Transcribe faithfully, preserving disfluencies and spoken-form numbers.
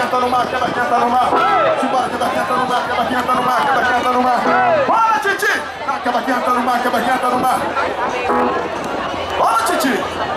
quebra-quenta no mar, quebra-quenta no mar. Simbora, quebra-quenta no mar, quebra-quenta no mar, quebra-quenta no mar. Bora, Titi! Quebra-quenta no mar, quebra-quenta no mar. Bora, Titi!